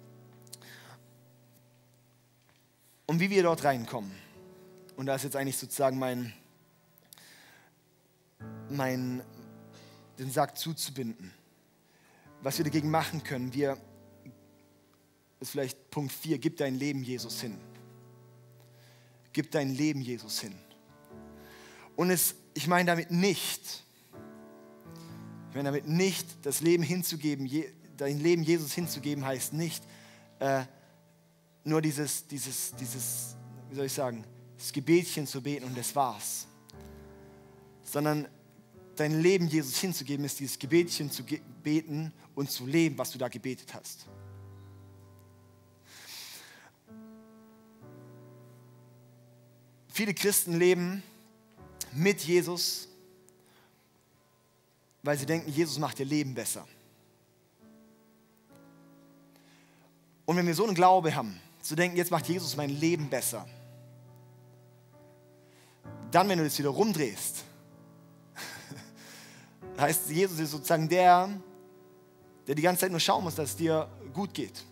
Speaker 1: Und wie wir dort reinkommen, und da ist jetzt eigentlich sozusagen mein, mein den Sack zuzubinden, was wir dagegen machen können, wir, ist vielleicht Punkt vier, gib dein Leben Jesus hin. Gib dein Leben Jesus hin. Und es, ich meine damit nicht, ich meine damit nicht, das Leben hinzugeben, je, dein Leben Jesus hinzugeben heißt nicht, äh, nur dieses, dieses, dieses, wie soll ich sagen, das Gebetchen zu beten und das war's. Sondern dein Leben Jesus hinzugeben ist dieses Gebetchen zu ge- beten und zu leben, was du da gebetet hast. Viele Christen leben mit Jesus, weil sie denken, Jesus macht ihr Leben besser. Und wenn wir so einen Glaube haben, zu denken, jetzt macht Jesus mein Leben besser, dann, wenn du das wieder rumdrehst, heißt, Jesus ist sozusagen der, der die ganze Zeit nur schauen muss, dass es dir gut geht.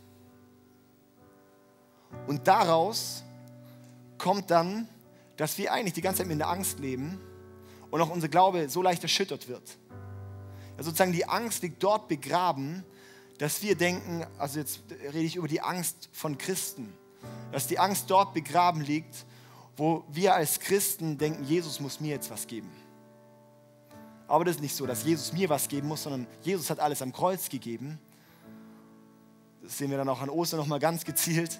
Speaker 1: Und daraus kommt dann, dass wir eigentlich die ganze Zeit mit der Angst leben und auch unser Glaube so leicht erschüttert wird. Ja, sozusagen die Angst liegt dort begraben, dass wir denken, also jetzt rede ich über die Angst von Christen, dass die Angst dort begraben liegt, wo wir als Christen denken, Jesus muss mir jetzt was geben. Aber das ist nicht so, dass Jesus mir was geben muss, sondern Jesus hat alles am Kreuz gegeben. Das sehen wir dann auch an Ostern nochmal ganz gezielt,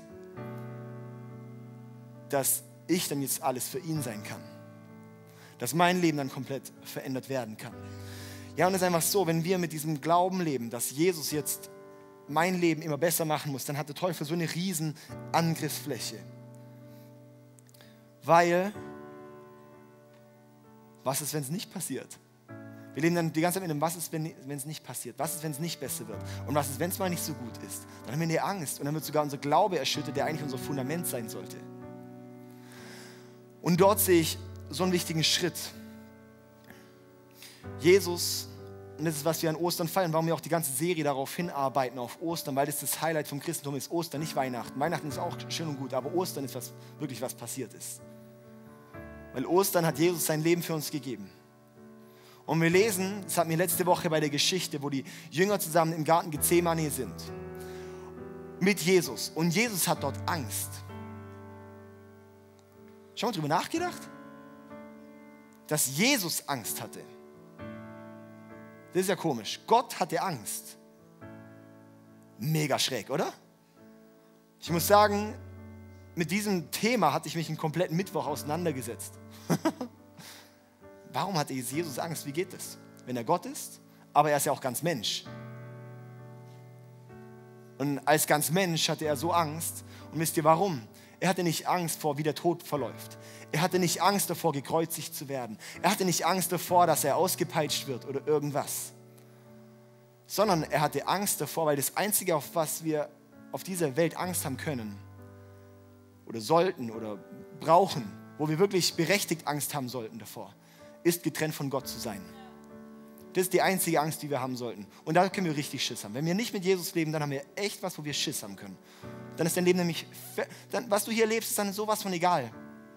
Speaker 1: dass ich dann jetzt alles für ihn sein kann. Dass mein Leben dann komplett verändert werden kann. Ja, und es ist einfach so, wenn wir mit diesem Glauben leben, dass Jesus jetzt mein Leben immer besser machen muss, dann hat der Teufel so eine riesen Angriffsfläche. Weil, was ist, wenn es nicht passiert? Wir leben dann die ganze Zeit mit dem, was ist, wenn es nicht passiert? Was ist, wenn es nicht besser wird? Und was ist, wenn es mal nicht so gut ist? Dann haben wir eine Angst und dann wird sogar unser Glaube erschüttert, der eigentlich unser Fundament sein sollte. Und dort sehe ich so einen wichtigen Schritt. Jesus, und das ist, was wir an Ostern feiern, warum wir auch die ganze Serie darauf hinarbeiten, auf Ostern, weil das das Highlight vom Christentum ist. Ostern, nicht Weihnachten. Weihnachten ist auch schön und gut, aber Ostern ist was, wirklich was passiert ist. Weil Ostern hat Jesus sein Leben für uns gegeben. Und wir lesen, das hatten wir letzte Woche bei der Geschichte, wo die Jünger zusammen im Garten Gethsemane sind. Mit Jesus. Und Jesus hat dort Angst. Schon mal drüber nachgedacht? Dass Jesus Angst hatte. Das ist ja komisch. Gott hatte Angst. Mega schräg, oder? Ich muss sagen, mit diesem Thema hatte ich mich einen kompletten Mittwoch auseinandergesetzt. Warum hatte Jesus Angst? Wie geht das? Wenn er Gott ist, aber er ist ja auch ganz Mensch. Und als ganz Mensch hatte er so Angst. Und wisst ihr warum? Er hatte nicht Angst vor, wie der Tod verläuft. Er hatte nicht Angst davor, gekreuzigt zu werden. Er hatte nicht Angst davor, dass er ausgepeitscht wird oder irgendwas. Sondern er hatte Angst davor, weil das Einzige, auf was wir auf dieser Welt Angst haben können oder sollten oder brauchen, wo wir wirklich berechtigt Angst haben sollten davor, ist getrennt von Gott zu sein. Das ist die einzige Angst, die wir haben sollten. Und da können wir richtig Schiss haben. Wenn wir nicht mit Jesus leben, dann haben wir echt was, wo wir Schiss haben können. Dann ist dein Leben nämlich, dann, was du hier lebst, ist dann sowas von egal.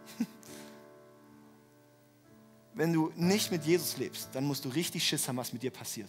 Speaker 1: Wenn du nicht mit Jesus lebst, dann musst du richtig Schiss haben, was mit dir passiert.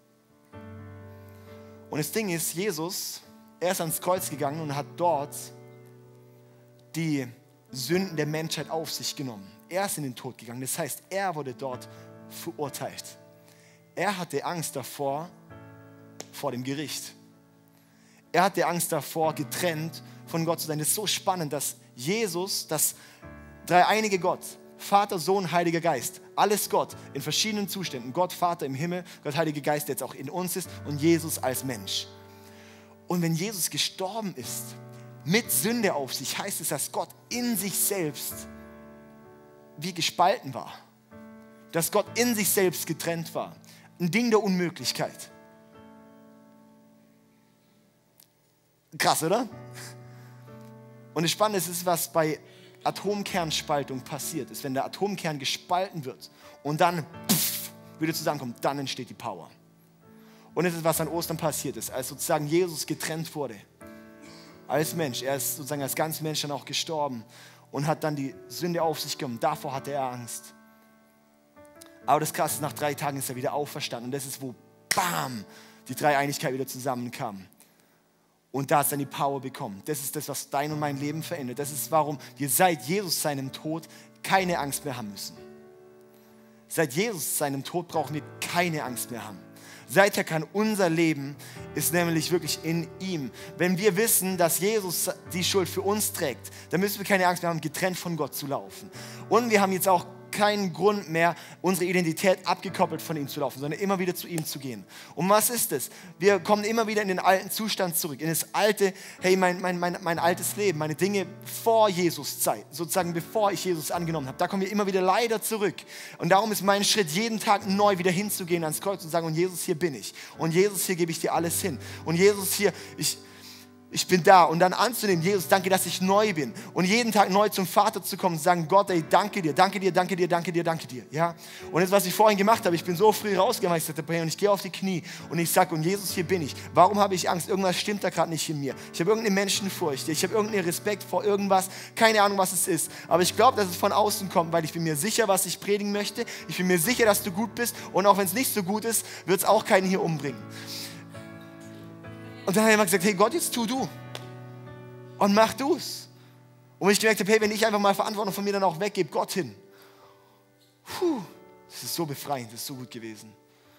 Speaker 1: Und das Ding ist, Jesus, er ist ans Kreuz gegangen und hat dort die Sünden der Menschheit auf sich genommen. Er ist in den Tod gegangen. Das heißt, er wurde dort verurteilt. Er hatte Angst davor, vor dem Gericht. Er hatte Angst davor, getrennt von Gott zu sein. Das ist so spannend, dass Jesus, das dreieinige Gott, Vater, Sohn, Heiliger Geist. Alles Gott in verschiedenen Zuständen. Gott, Vater im Himmel, Gott, Heiliger Geist, der jetzt auch in uns ist und Jesus als Mensch. Und wenn Jesus gestorben ist, mit Sünde auf sich, heißt es, dass Gott in sich selbst wie gespalten war. Dass Gott in sich selbst getrennt war. Ein Ding der Unmöglichkeit. Krass, oder? Und das Spannende ist, was bei Atomkernspaltung passiert ist. Wenn der Atomkern gespalten wird und dann pff, wieder zusammenkommt, dann entsteht die Power. Und das ist, was an Ostern passiert ist, als sozusagen Jesus getrennt wurde. Als Mensch. Er ist sozusagen als ganz Mensch dann auch gestorben und hat dann die Sünde auf sich genommen. Davor hatte er Angst. Aber das Krasse ist, nach drei Tagen ist er wieder auferstanden. Und das ist, wo, bam, die Dreieinigkeit wieder zusammenkam. Und da hat es dann die Power bekommen. Das ist das, was dein und mein Leben verändert. Das ist, warum wir seit Jesus seinem Tod keine Angst mehr haben müssen. Seit Jesus seinem Tod brauchen wir keine Angst mehr haben. Seither kann unser Leben, ist nämlich wirklich in ihm. Wenn wir wissen, dass Jesus die Schuld für uns trägt, dann müssen wir keine Angst mehr haben, getrennt von Gott zu laufen. Und wir haben jetzt auch keinen Grund mehr, unsere Identität abgekoppelt von ihm zu laufen, sondern immer wieder zu ihm zu gehen. Und was ist es? Wir kommen immer wieder in den alten Zustand zurück, in das alte, hey, mein, mein, mein, mein altes Leben, meine Dinge vor Jesus Zeit, sozusagen bevor ich Jesus angenommen habe. Da kommen wir immer wieder leider zurück. Und darum ist mein Schritt, jeden Tag neu wieder hinzugehen ans Kreuz und sagen, und Jesus, hier bin ich. Und Jesus, hier gebe ich dir alles hin. Und Jesus, hier, ich... Ich bin da und dann anzunehmen, Jesus, danke, dass ich neu bin. Und jeden Tag neu zum Vater zu kommen und zu sagen, Gott, ey, danke dir, danke dir, danke dir, danke dir, danke dir. Ja? Und das, was ich vorhin gemacht habe, ich bin so früh rausgegangen, ich sagte, und ich gehe auf die Knie und ich sage, und Jesus, hier bin ich. Warum habe ich Angst? Irgendwas stimmt da gerade nicht in mir. Ich habe irgendeine Menschenfurcht, ich habe irgendeinen Respekt vor irgendwas, keine Ahnung, was es ist. Aber ich glaube, dass es von außen kommt, weil ich bin mir sicher, was ich predigen möchte. Ich bin mir sicher, dass du gut bist und auch wenn es nicht so gut ist, wird es auch keinen hier umbringen. Und dann hat er immer gesagt, hey Gott, jetzt tu du. Und mach du's. Und ich gemerkt habe, hey, wenn ich einfach mal Verantwortung von mir dann auch weggebe, Gott hin. Puh, das ist so befreiend, das ist so gut gewesen.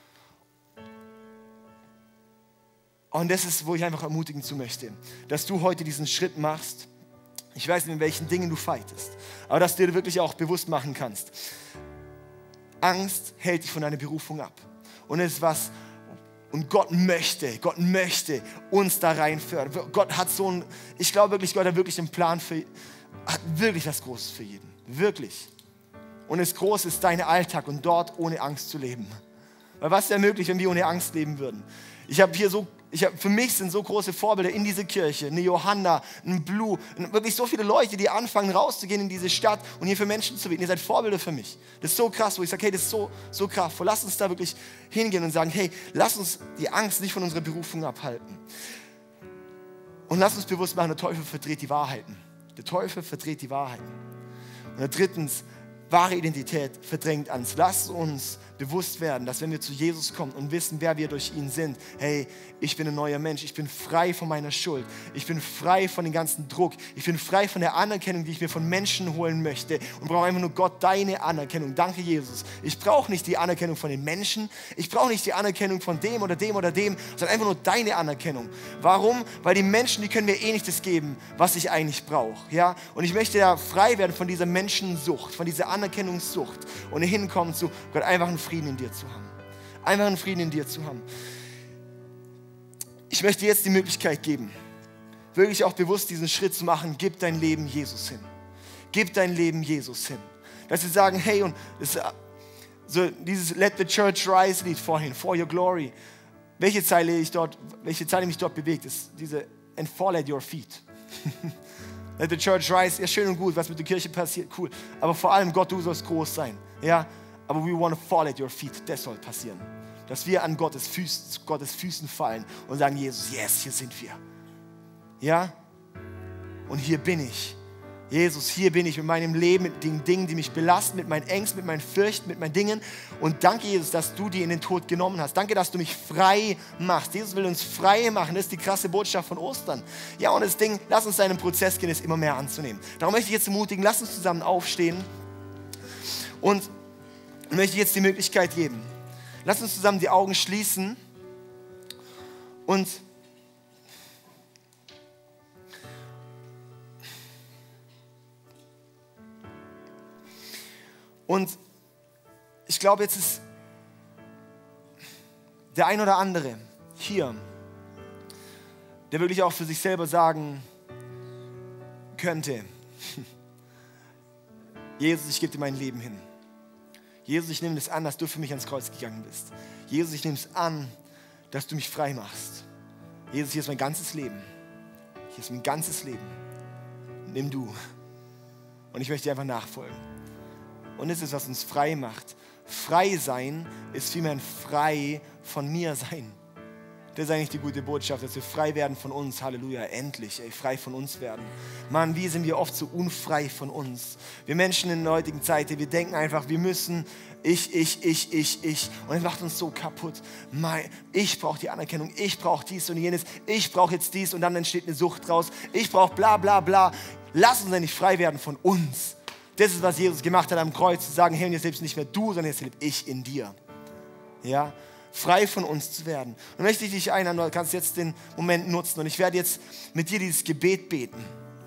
Speaker 1: Und das ist, wo ich einfach ermutigen zu möchte, dass du heute diesen Schritt machst. Ich weiß nicht, in welchen Dingen du fightest, aber dass du dir wirklich auch bewusst machen kannst. Angst hält dich von deiner Berufung ab. Und es ist was, und Gott möchte, Gott möchte uns da reinführen. Gott hat so ein, ich glaube wirklich, Gott hat wirklich einen Plan für, hat wirklich was Großes für jeden. Wirklich. Und das Große ist dein Alltag und dort ohne Angst zu leben. Weil was wäre möglich, wenn wir ohne Angst leben würden? Ich habe hier so, ich hab, für mich sind so große Vorbilder in diese Kirche, eine Johanna, ein Blue, wirklich so viele Leute, die anfangen rauszugehen in diese Stadt und hier für Menschen zu beten. Ihr seid Vorbilder für mich. Das ist so krass, wo ich sage, hey, das ist so, so kraftvoll. Lass uns da wirklich hingehen und sagen, hey, lass uns die Angst nicht von unserer Berufung abhalten. Und lass uns bewusst machen, der Teufel verdreht die Wahrheiten. Der Teufel verdreht die Wahrheiten. Und drittens, wahre Identität verdrängt Angst. Lass uns bewusst werden, dass wenn wir zu Jesus kommen und wissen, wer wir durch ihn sind, hey, ich bin ein neuer Mensch, ich bin frei von meiner Schuld, ich bin frei von dem ganzen Druck, ich bin frei von der Anerkennung, die ich mir von Menschen holen möchte und brauche einfach nur Gott, deine Anerkennung. Danke, Jesus. Ich brauche nicht die Anerkennung von den Menschen, ich brauche nicht die Anerkennung von dem oder dem oder dem, sondern einfach nur deine Anerkennung. Warum? Weil die Menschen, die können mir eh nicht das geben, was ich eigentlich brauche. Ja? Und ich möchte ja frei werden von dieser Menschensucht, von dieser Anerkennungssucht und hinkommen zu Gott, einfach einen Frieden in dir zu haben. Einfach einen Frieden in dir zu haben. Ich möchte jetzt die Möglichkeit geben, wirklich auch bewusst diesen Schritt zu machen, gib dein Leben Jesus hin. Gib dein Leben Jesus hin. Dass wir sagen, hey, und das, so dieses Let the Church Rise Lied vorhin, For Your Glory, welche Zeile, ich dort, welche Zeile mich dort bewegt, ist diese And Fall at Your Feet. Let the Church Rise, ja schön und gut, was mit der Kirche passiert, cool. Aber vor allem, Gott, du sollst groß sein. Ja, aber we want to fall at your feet. Das soll passieren. Dass wir an Gottes Füßen, Gottes Füßen fallen und sagen, Jesus, yes, hier sind wir. Ja? Und hier bin ich. Jesus, hier bin ich mit meinem Leben, mit den Dingen, die mich belasten, mit meinen Ängsten, mit meinen Fürchten, mit meinen Dingen. Und danke, Jesus, dass du die in den Tod genommen hast. Danke, dass du mich frei machst. Jesus will uns frei machen. Das ist die krasse Botschaft von Ostern. Ja, und das Ding, lass uns einen Prozess gehen, es immer mehr anzunehmen. Darum möchte ich jetzt ermutigen, lass uns zusammen aufstehen. Und ich möchte jetzt die Möglichkeit geben. Lass uns zusammen die Augen schließen und Und ich glaube, jetzt ist der ein oder andere hier, der wirklich auch für sich selber sagen könnte, Jesus, ich gebe dir mein Leben hin. Jesus, ich nehme das an, dass du für mich ans Kreuz gegangen bist. Jesus, ich nehme es an, dass du mich frei machst. Jesus, hier ist mein ganzes Leben. Hier ist mein ganzes Leben. Nimm du. Und ich möchte dir einfach nachfolgen. Und das ist, was uns frei macht. Frei sein ist vielmehr ein frei von mir sein. Das ist eigentlich die gute Botschaft, dass wir frei werden von uns. Halleluja, endlich, ey, frei von uns werden. Mann, wie sind wir oft so unfrei von uns? Wir Menschen in der heutigen Zeit, wir denken einfach, wir müssen ich, ich, ich, ich, ich. Und es macht uns so kaputt. Ich brauche die Anerkennung, ich brauche dies und jenes, ich brauche jetzt dies und dann entsteht eine Sucht draus. Ich brauche bla bla bla. Lass uns endlich frei werden von uns. Das ist, was Jesus gemacht hat am Kreuz, zu sagen, hey, und jetzt lebst nicht mehr du, sondern jetzt lebe ich in dir. Ja, frei von uns zu werden. Und möchte ich dich einladen, du kannst jetzt den Moment nutzen und ich werde jetzt mit dir dieses Gebet beten.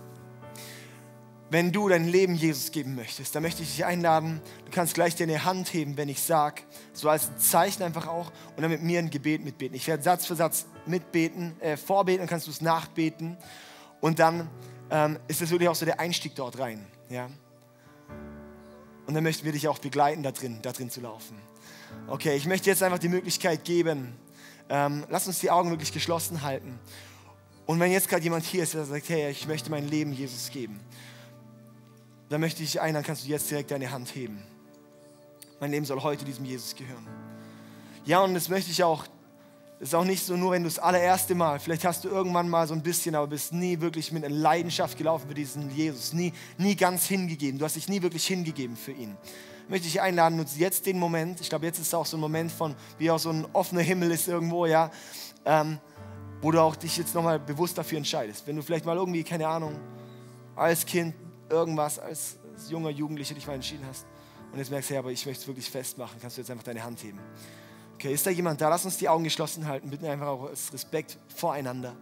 Speaker 1: Wenn du dein Leben Jesus geben möchtest, dann möchte ich dich einladen, du kannst gleich deine Hand heben, wenn ich sage, so als ein Zeichen einfach auch und dann mit mir ein Gebet mitbeten. Ich werde Satz für Satz mitbeten, äh, vorbeten, dann kannst du es nachbeten und dann ähm, ist das wirklich auch so der Einstieg dort rein. Ja? Und dann möchten wir dich auch begleiten, da drin, da drin zu laufen. Okay, ich möchte jetzt einfach die Möglichkeit geben, ähm, lass uns die Augen wirklich geschlossen halten. Und wenn jetzt gerade jemand hier ist, der sagt, hey, ich möchte mein Leben Jesus geben, dann möchte ich dich einladen, kannst du jetzt direkt deine Hand heben. Mein Leben soll heute diesem Jesus gehören. Ja, und das möchte ich auch, das ist auch nicht so nur, wenn du das allererste Mal, vielleicht hast du irgendwann mal so ein bisschen, aber bist nie wirklich mit einer Leidenschaft gelaufen für diesen Jesus, nie, nie ganz hingegeben, du hast dich nie wirklich hingegeben für ihn. Möchte ich einladen, nutze jetzt den Moment, ich glaube, jetzt ist auch so ein Moment von, wie auch so ein offener Himmel ist irgendwo, ja, ähm, wo du auch dich jetzt nochmal bewusst dafür entscheidest. Wenn du vielleicht mal irgendwie, keine Ahnung, als Kind irgendwas, als, als junger Jugendlicher dich mal entschieden hast und jetzt merkst du, hey, aber ich möchte es wirklich festmachen, kannst du jetzt einfach deine Hand heben. Okay, ist da jemand da? Lass uns die Augen geschlossen halten, bitten einfach auch als Respekt voreinander.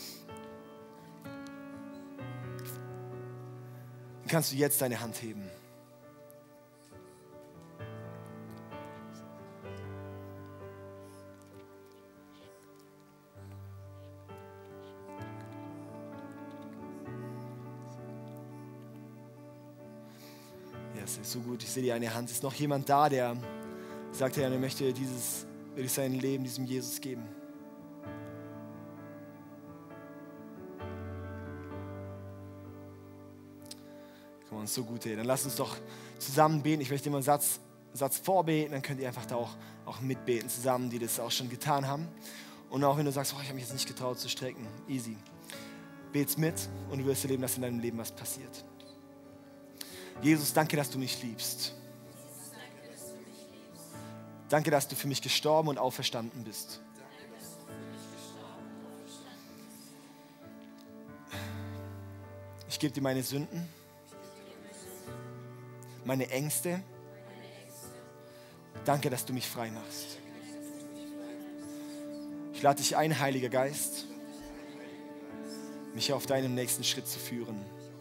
Speaker 1: Dann kannst du jetzt deine Hand heben. Ja, es ist so gut, ich sehe die eine Hand. Ist noch jemand da, der sagt, er möchte dieses, will ich sein Leben diesem Jesus geben? Komm on, so gut, ey. Dann lass uns doch zusammen beten. Ich möchte immer einen Satz, Satz vorbeten, dann könnt ihr einfach da auch, auch mitbeten zusammen, die das auch schon getan haben. Und auch wenn du sagst, oh, ich habe mich jetzt nicht getraut zu strecken, easy. Bet's mit und du wirst erleben, dass in deinem Leben was passiert. Jesus, danke, dass du mich liebst. Danke, dass du für mich gestorben und auferstanden bist. Ich gebe dir meine Sünden, meine Ängste. Danke, dass du mich frei machst. Ich lade dich ein, Heiliger Geist, mich auf deinem nächsten Schritt zu führen.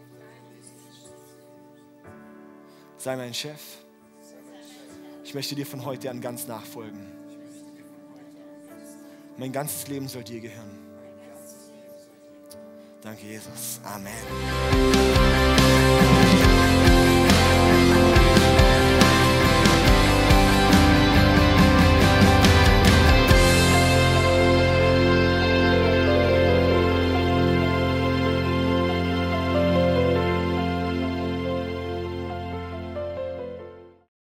Speaker 1: Sei mein Chef. Ich möchte dir von heute an ganz nachfolgen. Mein ganzes Leben soll dir gehören. Danke, Jesus. Amen.